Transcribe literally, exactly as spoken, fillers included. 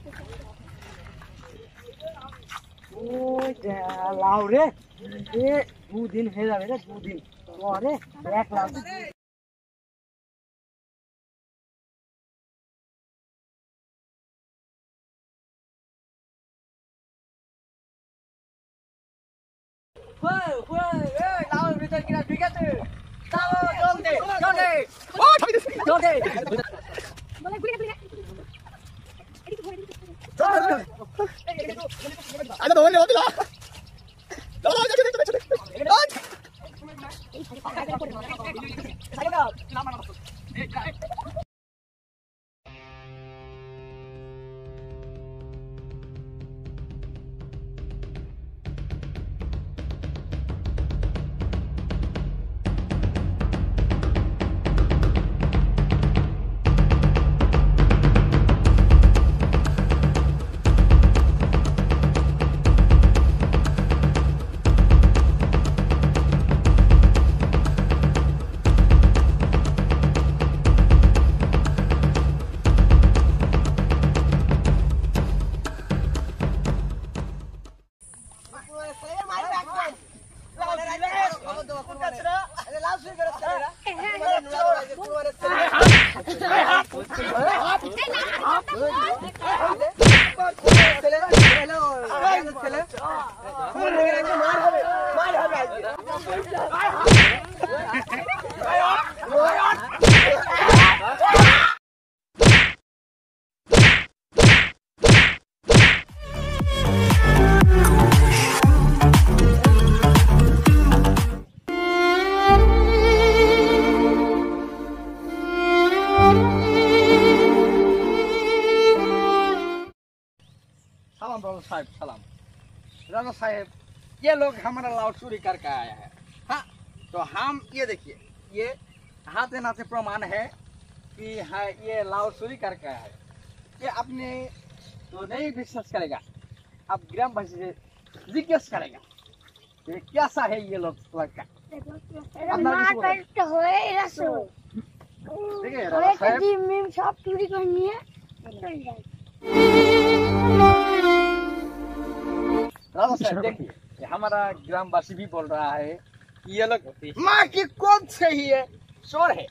ওই লাউ রে এ দুদিন হয়ে যাবে রে দুদিন পরে এক লাউ লাউর ভিতর কিনা ঠিক আছে জলদি জলদি জলদি আরে দৌড়ে দৌড়ে দাও দাও দাও চলে চলে চলে सलाम राजा साहब सलाम राजा साहब ये लोग हमारा लाउ चोरी करके आया है हाँ तो हम ये देखिए ये हाथे नाते प्रमाण है कि हाँ ये लाउ चोरी करके आया है ये अपने तो नहीं विश्वास करेगा अब ग्रामवासी से जिज्ञासा करेगा ये कैसा है ये लोग लड़का देखिए राजा साहब चोरी करनी है राजा साहब देखिए हमारा ग्रामवासी भी बोल रहा है कि ये लोग माँ की कौन से ही है चोर है